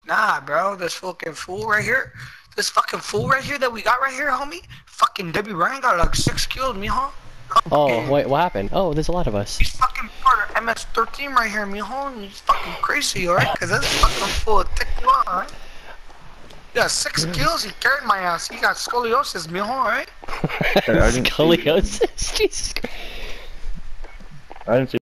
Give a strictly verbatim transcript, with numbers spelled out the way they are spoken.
Nah, bro, this fucking fool right here. This fucking fool right here that we got right here, homie. Fucking Debby Ryan got like six kills, mijo. Oh, wait, what happened? Oh, there's a lot of us. He's fucking part of M S thirteen right here, mijo. And he's fucking crazy, alright? Cause this fucking fool thick you out, alright? He got six kills, he carried my ass. He got scoliosis, mijo, alright? Scoliosis? Jesus Christ. I didn't see